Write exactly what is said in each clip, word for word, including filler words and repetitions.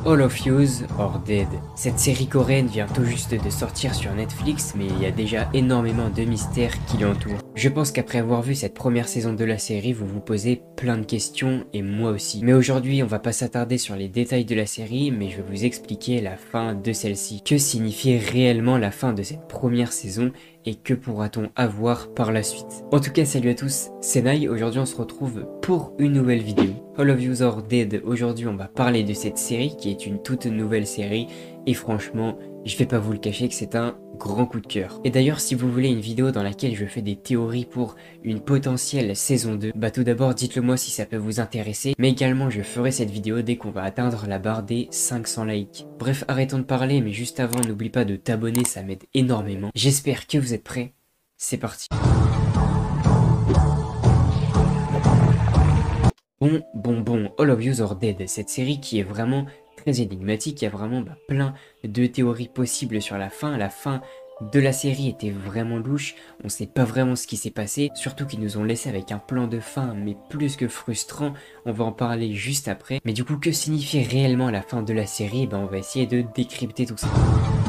All of Yous or Dead. Cette série coréenne vient tout juste de sortir sur Netflix, mais il y a déjà énormément de mystères qui l'entourent. Je pense qu'après avoir vu cette première saison de la série, vous vous posez plein de questions, et moi aussi. Mais aujourd'hui, on va pas s'attarder sur les détails de la série, mais je vais vous expliquer la fin de celle-ci. Que signifie réellement la fin de cette première saison, et que pourra-t-on avoir par la suite? En tout cas, salut à tous, c'est Nai. Aujourd'hui on se retrouve pour une nouvelle vidéo. All of Yous or Dead. Aujourd'hui on va parler de cette série qui est une toute nouvelle série, et franchement, je vais pas vous le cacher que c'est un grand coup de cœur. Et d'ailleurs, si vous voulez une vidéo dans laquelle je fais des théories pour une potentielle saison deux, bah tout d'abord dites-le moi si ça peut vous intéresser, mais également je ferai cette vidéo dès qu'on va atteindre la barre des cinq cents likes. Bref, arrêtons de parler, mais juste avant, n'oublie pas de t'abonner, ça m'aide énormément. J'espère que vous êtes prêts, c'est parti. Bon, bon, bon, All of Yous or Dead, cette série qui est vraiment très énigmatique, il y a vraiment bah, plein de théories possibles sur la fin. La fin de la série était vraiment louche, on sait pas vraiment ce qui s'est passé, surtout qu'ils nous ont laissé avec un plan de fin mais plus que frustrant, on va en parler juste après. Mais du coup, que signifie réellement la fin de la série? Ben, on va essayer de décrypter tout ça.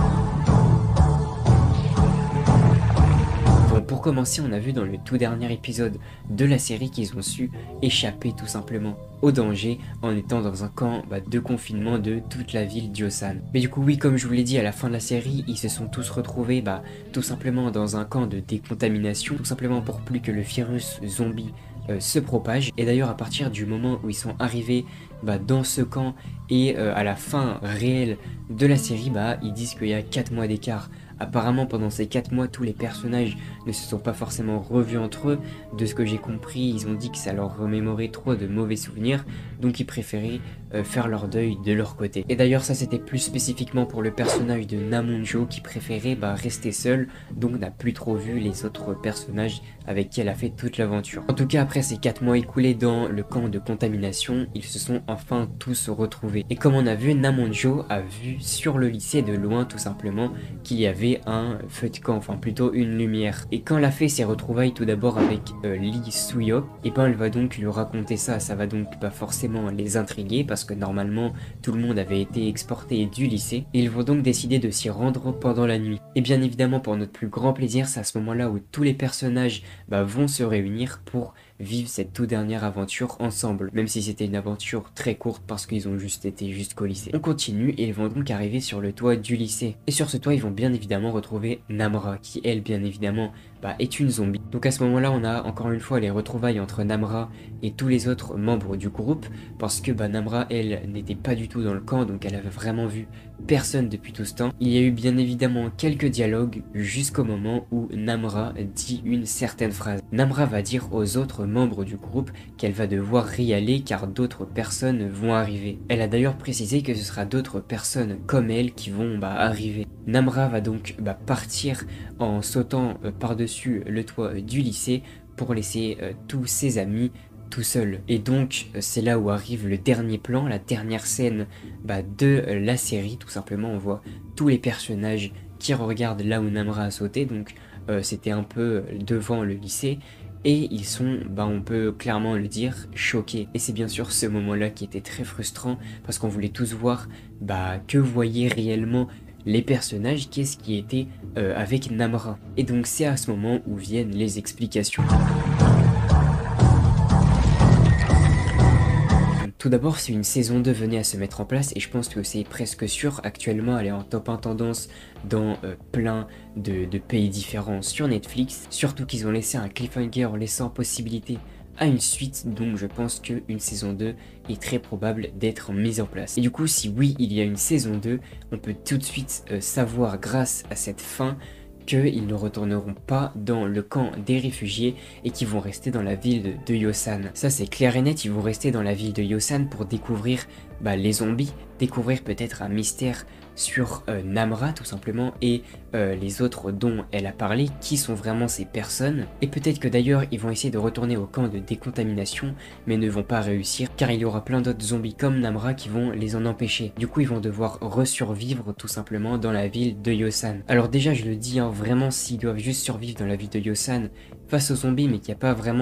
Pour commencer, on a vu dans le tout dernier épisode de la série qu'ils ont su échapper tout simplement au danger en étant dans un camp bah, de confinement de toute la ville d'Yosan. Mais du coup oui, comme je vous l'ai dit, à la fin de la série, ils se sont tous retrouvés bah, tout simplement dans un camp de décontamination, tout simplement pour plus que le virus zombie euh, se propage. Et d'ailleurs à partir du moment où ils sont arrivés bah, dans ce camp et euh, à la fin réelle de la série, bah, ils disent qu'il y a quatre mois d'écart. Apparemment pendant ces quatre mois, tous les personnages ne se sont pas forcément revus entre eux. De ce que j'ai compris, ils ont dit que ça leur remémorait trop de mauvais souvenirs, donc ils préféraient euh, faire leur deuil de leur côté. Et d'ailleurs ça c'était plus spécifiquement pour le personnage de Namonjo qui préférait bah, rester seul, donc n'a plus trop vu les autres personnages avec qui elle a fait toute l'aventure. En tout cas, après ces quatre mois écoulés dans le camp de contamination, ils se sont enfin tous retrouvés. Et comme on a vu, Namonjo a vu sur le lycée de loin tout simplement qu'il y avait un feu de camp, enfin plutôt une lumière. Et quand elle a fait ses retrouvailles tout d'abord avec euh, Lee Soo-hyuk, et ben elle va donc lui raconter ça, ça va donc pas forcément les intriguer parce que normalement tout le monde avait été exporté du lycée, et ils vont donc décider de s'y rendre pendant la nuit. Et bien évidemment pour notre plus grand plaisir, c'est à ce moment-là où tous les personnages bah, vont se réunir pour vivre cette toute dernière aventure ensemble, même si c'était une aventure très courte parce qu'ils ont juste été jusqu'au lycée. On continue et ils vont donc arriver sur le toit du lycée. Et sur ce toit, ils vont bien évidemment retrouver Namra, qui elle, bien évidemment, bah, est une zombie. Donc à ce moment-là, on a encore une fois les retrouvailles entre Namra et tous les autres membres du groupe, parce que bah, Namra, elle, n'était pas du tout dans le camp, donc elle avait vraiment vu personne depuis tout ce temps. Il y a eu bien évidemment quelques dialogues jusqu'au moment où Namra dit une certaine phrase. Namra va dire aux autres membres du groupe qu'elle va devoir y aller car d'autres personnes vont arriver. Elle a d'ailleurs précisé que ce sera d'autres personnes comme elle qui vont bah, arriver. Namra va donc bah, partir en sautant euh, par-dessus le toit euh, du lycée pour laisser euh, tous ses amis tout seul. Et donc euh, c'est là où arrive le dernier plan, la dernière scène bah, de euh, la série. Tout simplement, on voit tous les personnages qui regardent là où Namra a sauté, donc euh, c'était un peu devant le lycée. Et ils sont, bah on peut clairement le dire, choqués. Et c'est bien sûr ce moment-là qui était très frustrant parce qu'on voulait tous voir bah, que voyaient réellement les personnages, qu'est-ce qui était euh, avec Namra. Et donc c'est à ce moment où viennent les explications. Tout d'abord, si une saison deux venait à se mettre en place, et je pense que c'est presque sûr, actuellement elle est en top un tendance dans euh, plein de, de pays différents sur Netflix, surtout qu'ils ont laissé un cliffhanger en laissant possibilité à une suite, donc je pense qu'une saison deux est très probable d'être mise en place. Et du coup, si oui, il y a une saison deux, on peut tout de suite euh, savoir grâce à cette fin qu'ils ne retourneront pas dans le camp des réfugiés et qu'ils vont rester dans la ville de, de Yosan. Ça c'est clair et net, ils vont rester dans la ville de Yosan pour découvrir bah, les zombies, découvrir peut-être un mystère sur euh, Namra tout simplement et euh, les autres dont elle a parlé, qui sont vraiment ces personnes. Et peut-être que d'ailleurs ils vont essayer de retourner au camp de décontamination mais ne vont pas réussir car il y aura plein d'autres zombies comme Namra qui vont les en empêcher. Du coup ils vont devoir resurvivre tout simplement dans la ville de Yosan. Alors déjà je le dis hein, vraiment s'ils doivent juste survivre dans la ville de Yosan face aux zombies mais qu'il n'y a pas vraiment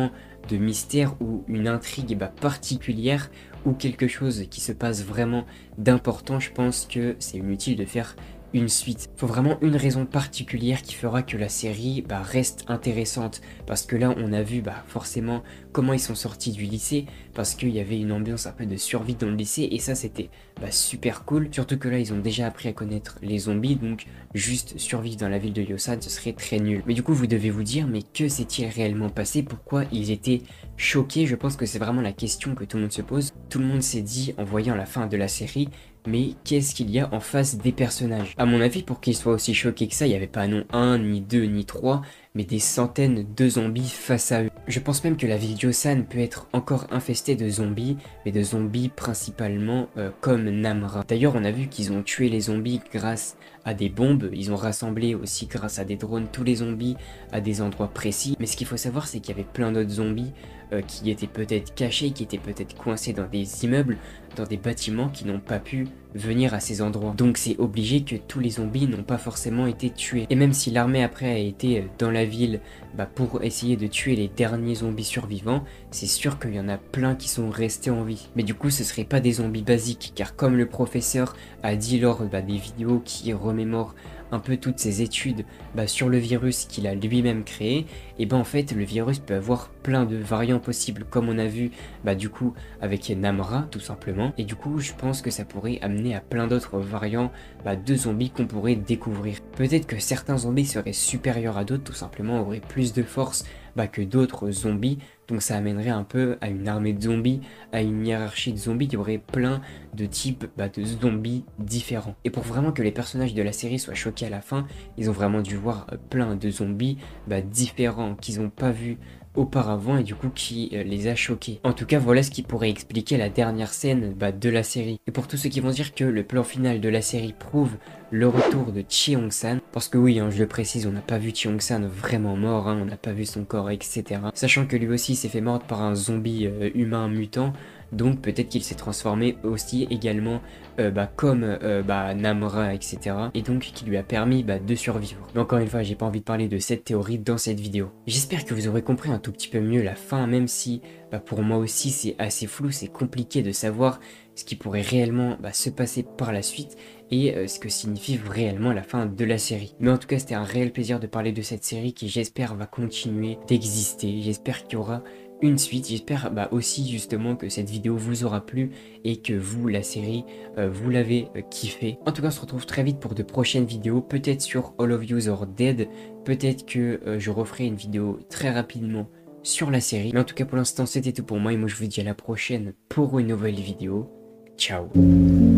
de mystère ou une intrigue bah, particulière ou quelque chose qui se passe vraiment d'important, je pense que c'est inutile de faire une suite. Faut vraiment une raison particulière qui fera que la série bah, reste intéressante, parce que là on a vu bah, forcément comment ils sont sortis du lycée, parce qu'il y avait une ambiance un peu de survie dans le lycée et ça c'était bah, super cool, surtout que là ils ont déjà appris à connaître les zombies, donc juste survivre dans la ville de Yosan ce serait très nul. Mais du coup vous devez vous dire, mais que s'est-il réellement passé? Pourquoi ils étaient choqués? Je pense que c'est vraiment la question que tout le monde se pose. Tout le monde s'est dit en voyant la fin de la série, mais qu'est-ce qu'il y a en face des personnages? À mon avis, pour qu'ils soient aussi choqués que ça, il n'y avait pas non un, ni deux, ni trois, mais des centaines de zombies face à eux. Je pense même que la ville d'Yosan peut être encore infestée de zombies, mais de zombies principalement euh, comme Namra. D'ailleurs, on a vu qu'ils ont tué les zombies grâce à des bombes, ils ont rassemblé aussi grâce à des drones tous les zombies à des endroits précis, mais ce qu'il faut savoir c'est qu'il y avait plein d'autres zombies euh, qui étaient peut-être cachés, qui étaient peut-être coincés dans des immeubles, dans des bâtiments qui n'ont pas pu venir à ces endroits. Donc c'est obligé que tous les zombies n'ont pas forcément été tués. Et même si l'armée après a été dans la ville bah, pour essayer de tuer les derniers zombies survivants, c'est sûr qu'il y en a plein qui sont restés en vie. Mais du coup ce serait pas des zombies basiques, car comme le professeur a dit lors bah, des vidéos qui remémorent un peu toutes ces études bah, sur le virus qu'il a lui-même créé, et ben en fait le virus peut avoir plein de variants possibles, comme on a vu bah, du coup avec Namra tout simplement, et du coup je pense que ça pourrait amener à plein d'autres variants bah, de zombies qu'on pourrait découvrir. Peut-être que certains zombies seraient supérieurs à d'autres, tout simplement auraient plus de force bah, que d'autres zombies, donc ça amènerait un peu à une armée de zombies, à une hiérarchie de zombies, il y aurait plein de types bah, de zombies différents. Et pour vraiment que les personnages de la série soient choqués à la fin, ils ont vraiment dû voir plein de zombies bah, différents qu'ils n'ont pas vus auparavant et du coup qui euh, les a choqués. En tout cas voilà ce qui pourrait expliquer la dernière scène bah, de la série. Et pour tous ceux qui vont dire que le plan final de la série prouve le retour de Cheong-san, parce que oui hein, je le précise, on n'a pas vu Cheong-san vraiment mort, hein, on n'a pas vu son corps etc. Sachant que lui aussi s'est fait mordre par un zombie euh, humain mutant, donc peut-être qu'il s'est transformé aussi également euh, bah, comme euh, bah, Namra etc. Et donc qui lui a permis bah, de survivre. Mais encore une fois j'ai pas envie de parler de cette théorie dans cette vidéo. J'espère que vous aurez compris un tout petit peu mieux la fin, même si bah, pour moi aussi c'est assez flou, c'est compliqué de savoir ce qui pourrait réellement bah, se passer par la suite et euh, ce que signifie réellement la fin de la série. Mais en tout cas c'était un réel plaisir de parler de cette série qui j'espère va continuer d'exister, j'espère qu'il y aura une suite, j'espère bah, aussi justement que cette vidéo vous aura plu et que vous, la série, euh, vous l'avez euh, kiffé. En tout cas on se retrouve très vite pour de prochaines vidéos, peut-être sur All of Yous Are Dead, peut-être que euh, je referai une vidéo très rapidement sur la série. Mais en tout cas pour l'instant c'était tout pour moi et moi je vous dis à la prochaine pour une nouvelle vidéo. Ciao.